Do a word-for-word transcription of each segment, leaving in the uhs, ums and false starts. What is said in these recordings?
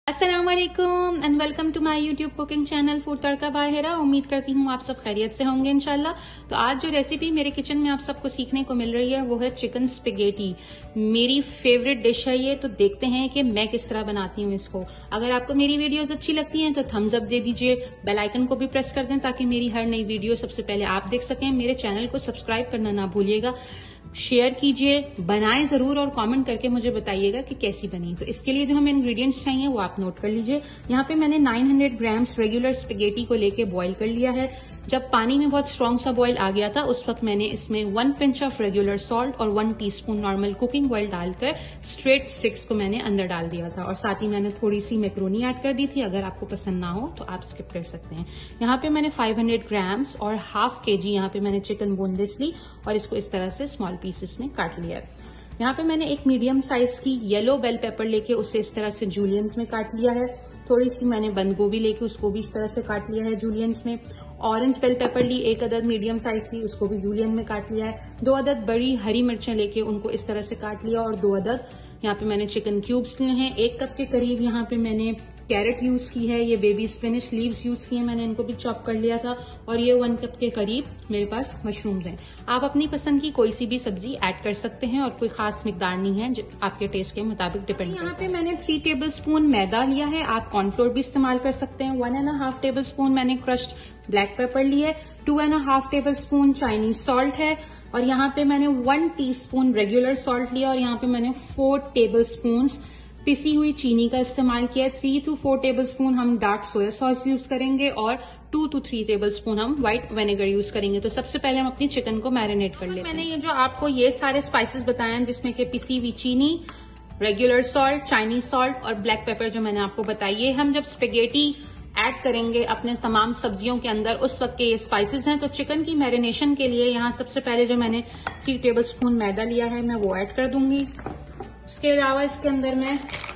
अस्सलामुअलैकुम and welcome to my YouTube cooking channel food Tadka by Hira. उम्मीद करती हूँ आप सब खैरियत से होंगे इंशाल्लाह। तो आज जो रेसिपी मेरे किचन में आप सबको सीखने को मिल रही है वो है चिकन स्पेगेटी। मेरी फेवरेट डिश है ये, तो देखते हैं कि मैं किस तरह बनाती हूँ इसको। अगर आपको मेरी वीडियोस अच्छी लगती हैं तो थम्स अप दे दीजिए, बेल आइकन को भी प्रेस कर दें ताकि मेरी हर नई वीडियो सबसे पहले आप देख सकें। मेरे चैनल को सब्सक्राइब करना ना भूलिएगा, शेयर कीजिए, बनाएं जरूर और कमेंट करके मुझे बताइएगा कि कैसी बनी। तो इसके लिए जो हमें इंग्रेडिएंट्स चाहिए वो आप नोट कर लीजिए। यहाँ पे मैंने नौ सौ ग्राम्स रेगुलर स्पेगेटी को लेके बॉईल कर लिया है। जब पानी में बहुत स्ट्रॉन्ग सा बॉईल आ गया था उस वक्त मैंने इसमें one pinch of regular salt और one teaspoon normal cooking oil डालकर स्ट्रेट स्टिक्स को मैंने अंदर डाल दिया था, और साथ ही मैंने थोड़ी सी मैक्रोनी ऐड कर दी थी। अगर आपको पसंद ना हो तो आप स्किप कर सकते हैं। यहाँ पे मैंने पाँच सौ ग्राम्स और हाफ के जी यहाँ पे मैंने चिकन बोनलेस ली और इसको इस तरह से स्मॉल पीसेस में काट लिया। यहाँ पे मैंने एक मीडियम साइज की येलो बेल पेपर लेके उसे इस तरह से जूलियंस में काट लिया है। थोड़ी सी मैंने बंद गोभी लेके उसको भी इस तरह से काट लिया है जूलियंस में। ऑरेंज बेल पेपर ली एक अदद मीडियम साइज की, उसको भी जूलियन में काट लिया है। दो अदद बड़ी हरी मिर्चें लेके उनको इस तरह से काट लिया, और दो अदद यहाँ पे मैंने चिकन क्यूब्स लिए हैं। एक कप के करीब यहाँ पे मैंने कैरेट यूज की है, ये बेबी स्पिनिश लीव्स यूज की है मैंने, इनको भी चॉप कर लिया था। और ये वन कप के करीब मेरे पास मशरूम्स हैं। आप अपनी पसंद की कोई सी भी सब्जी ऐड कर सकते हैं और कोई खास मिकदार नहीं है, आपके टेस्ट के मुताबिक डिपेंड करता है। यहाँ पे मैंने थ्री टेबल स्पून मैदा लिया है, आप कॉर्नफ्लोर भी इस्तेमाल कर सकते हैं। One and half tablespoon मैंने क्रश्ड ब्लैक पेपर ली है। Two and half tablespoon Chinese salt है, और यहाँ पे मैंने वन टीस्पून रेगुलर सॉल्ट लिया, और यहाँ पे मैंने फोर टेबल स्पून पिसी हुई चीनी का इस्तेमाल किया है। Three to four tablespoon हम डार्क सोया सॉस यूज करेंगे और two to three tablespoon हम व्हाइट विनेगर यूज करेंगे। तो सबसे पहले हम अपनी चिकन को मैरिनेट कर लेते हैं। मैंने ये जो आपको ये सारे स्पाइसेस बताए हैं, जिसमें कि पिसी हुई चीनी, रेगुलर सॉल्ट, चाइनीज सॉल्ट और ब्लैक पेपर जो मैंने आपको बताई, ये हम जब स्पेगेटी ऐड करेंगे अपने तमाम सब्जियों के अंदर उस वक्त के ये स्पाइसेस हैं। तो चिकन की मैरिनेशन के लिए यहाँ सबसे पहले जो मैंने थ्री टेबल स्पून मैदा लिया है मैं वो ऐड कर दूंगी। इसके अलावा इसके अंदर मैं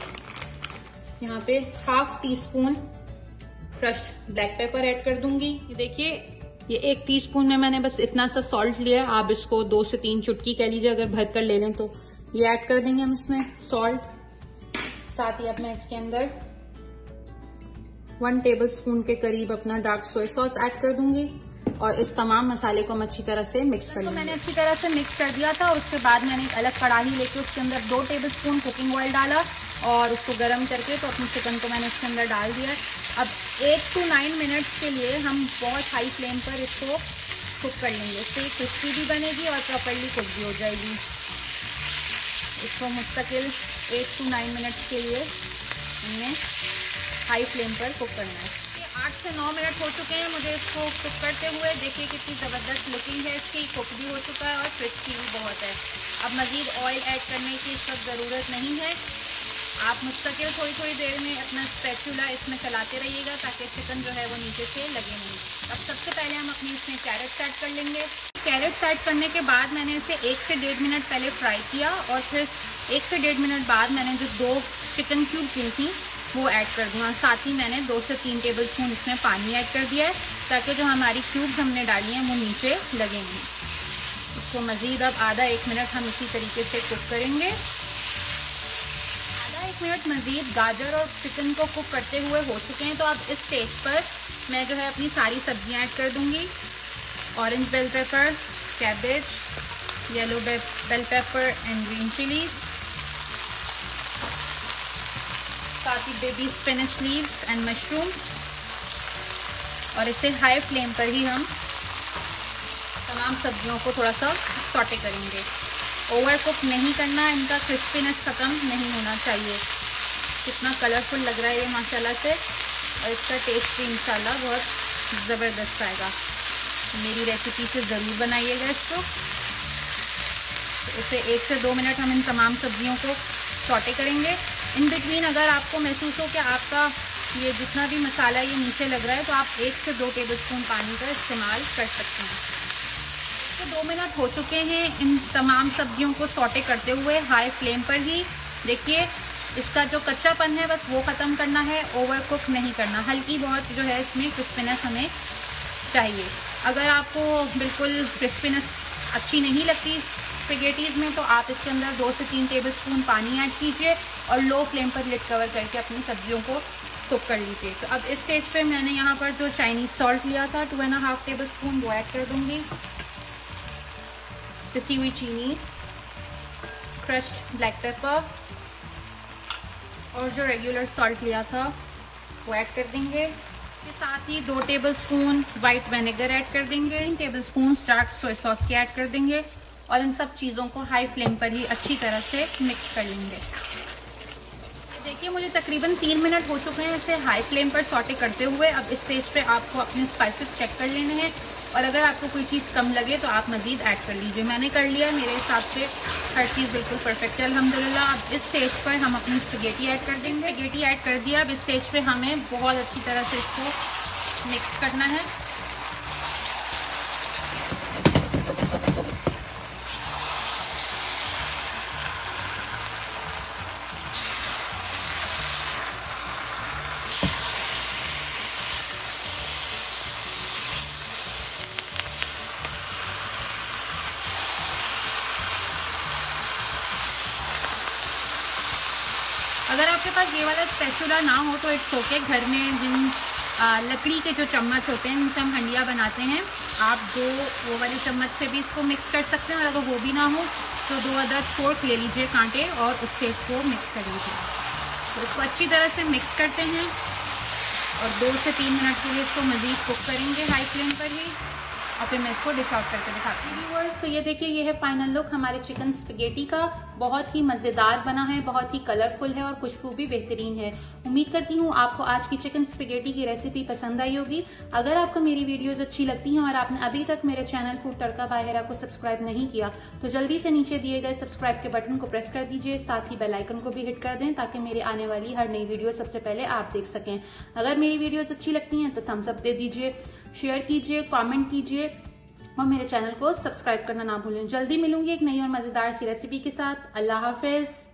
यहाँ पे half teaspoon crushed black pepper add कर दूंगी। ये देखिए, ये एक टीस्पून में मैंने बस इतना सा सॉल्ट लिया है, आप इसको दो से तीन चुटकी कह लीजिए अगर भर कर ले लें तो। ये ऐड कर देंगे हम इसमें सॉल्ट। साथ ही अब मैं इसके अंदर वन टेबल स्पून के करीब अपना डार्क सोया सॉस ऐड कर दूंगी, और इस तमाम मसाले को हम अच्छी तरह से मिक्स कर लेंगे। तो मैंने अच्छी तरह से मिक्स कर दिया था, और उसके बाद मैंने एक अलग कढ़ाई लेके उसके अंदर दो टेबल स्पून कुकिंग ऑयल डाला और उसको गर्म करके तो अपनी चिकन को मैंने इसके अंदर डाल दिया। अब एट टू नाइन मिनट्स के लिए हम बहुत हाई फ्लेम पर इसको कुक कर लेंगे, इससे क्रिस्पी भी बनेगी और प्रॉपरली कुक भी हो जाएगी। इसको मुस्तकिल एट टू नाइन मिनट्स के लिए हमने हाई फ्लेम पर कुक करना है। आठ से नौ मिनट हो चुके हैं मुझे इसको कुक करते हुए। देखिए कितनी ज़बरदस्त लुकिंग है इसकी, कुक भी हो चुका है और क्रिस्पी भी बहुत है। अब मज़ीद ऑयल ऐड करने की इस वक्त ज़रूरत नहीं है। आप मुस्तकिल थोड़ी थोड़ी देर में अपना स्पैचुला इसमें चलाते रहिएगा ताकि चिकन जो है वो नीचे से लगे नहीं। अब सबसे पहले हम अपनी इसमें कैरेट्स ऐड कर लेंगे। कैरेट्स ऐड करने के बाद मैंने इसे एक से डेढ़ मिनट पहले फ्राई किया, और फिर एक से डेढ़ मिनट बाद मैंने जो दो चिकन क्यूब की थी वो ऐड कर दूँगा। साथ ही मैंने दो से तीन टेबल स्पून इसमें पानी ऐड कर दिया है ताकि जो हमारी क्यूब्स हमने डाली हैं वो नीचे लगे नहीं। इसको मज़ीद अब आधा एक मिनट हम इसी तरीके से कुक करेंगे। आधा एक मिनट मज़ीद गाजर और चिकन को कुक करते हुए हो चुके हैं। तो अब इस स्टेज पर मैं जो है अपनी सारी सब्जियां ऐड कर दूंगी। Orange bell pepper, cabbage, yellow bell pepper and green chillies, साथ ही baby spinach leaves and mushroom, और इसे हाई फ्लेम पर ही हम तमाम सब्जियों को थोड़ा सा सॉटे करेंगे। ओवर कुक नहीं करना, इनका क्रिस्पीनेस ख़त्म नहीं होना चाहिए। कितना कलरफुल लग रहा है ये माशाल्लाह से, और इसका टेस्ट भी इंशाल्लाह बहुत ज़बरदस्त आएगा। मेरी रेसिपी से ज़रूर बनाइएगा इसको। तो इसे एक से दो मिनट हम इन तमाम सब्जियों को सॉटे करेंगे। इन बिटवीन अगर आपको महसूस हो कि आपका ये जितना भी मसाला ये नीचे लग रहा है तो आप एक से दो टेबल स्पून पानी का इस्तेमाल कर सकते हैं। तो दो मिनट हो चुके हैं इन तमाम सब्जियों को सॉटे करते हुए हाई फ्लेम पर ही। देखिए इसका जो कच्चापन है बस वो ख़त्म करना है, ओवर कुक नहीं करना। हल्की बहुत जो है इसमें क्रिस्पीनेस हमें चाहिए। अगर आपको बिल्कुल क्रिस्पीनेस अच्छी नहीं लगती स्पेगेटीज़ में तो आप इसके अंदर दो से तीन टेबल स्पून पानी ऐड कीजिए और लो फ्लेम पर लिड कवर करके अपनी सब्जियों को कुक कर लीजिए। तो अब इस स्टेज पे मैंने यहाँ पर जो चाइनीज सॉल्ट लिया था two and half tablespoon वो ऐड कर दूंगी, पिसी हुई चीनी, क्रश्ड ब्लैक पेपर और जो रेगुलर सॉल्ट लिया था वो ऐड कर देंगे। इसके साथ ही दो tablespoon white vinegar add कर देंगे, तीन tablespoon dark soya sauce के ऐड कर देंगे और इन सब चीज़ों को हाई फ्लेम पर ही अच्छी तरह से मिक्स कर लेंगे। देखिए मुझे तकरीबन तीन मिनट हो चुके हैं इसे हाई फ्लेम पर सॉटे करते हुए। अब इस स्टेज पे आपको अपने स्पाइसेस चेक कर लेने हैं और अगर आपको कोई चीज़ कम लगे तो आप मज़ीद ऐड कर लीजिए। मैंने कर लिया, मेरे हिसाब से हर चीज़ बिल्कुल परफेक्ट है अल्हम्दुलिल्लाह। अब इस स्टेज पर हम अपनी स्पैगेटी ऐड कर देंगे। स्पैगेटी ऐड कर दिया। अब इस स्टेज पे हमें बहुत अच्छी तरह से इसको मिक्स करना है। अगर आपके पास ये वाला स्पैचुला ना हो तो इट्स ओके। घर में जिन आ, लकड़ी के जो चम्मच होते हैं जिनसे हम हंडिया बनाते हैं, आप दो वो वाले चम्मच से भी इसको मिक्स कर सकते हैं और अगर वो भी ना हो तो दो अदर फोर्क ले लीजिए कांटे और उससे इसको मिक्स कर लीजिए। तो इसको अच्छी तरह से मिक्स करते हैं और दो से तीन मिनट के लिए इसको मज़ीद कुक करेंगे हाई फ्लेम पर ही और फिर मैं इसको डिश आउट करके दिखाती हूँ व्यूअर्स। तो ये देखिए ये है फाइनल लुक हमारे चिकन स्पैगेटी का। बहुत ही मज़ेदार बना है, बहुत ही कलरफुल है और खुशबू भी बेहतरीन है। उम्मीद करती हूँ आपको आज की चिकन स्पैगेटी की रेसिपी पसंद आई होगी। अगर आपको मेरी वीडियोस अच्छी लगती हैं और आपने अभी तक मेरे channel food Tadka by Hera को सब्सक्राइब नहीं किया तो जल्दी से नीचे दिए गए सब्सक्राइब के बटन को प्रेस कर दीजिए, साथ ही बेल आइकन को भी हिट कर दें ताकि मेरे आने वाली हर नई वीडियो सबसे पहले आप देख सकें। अगर मेरी वीडियोस अच्छी लगती हैं तो थम्स अप दे दीजिए, शेयर कीजिए, कॉमेंट कीजिए और मेरे चैनल को सब्सक्राइब करना ना भूलें। जल्दी मिलूंगी एक नई और मजेदार सी रेसिपी के साथ। अल्लाह हाफिज।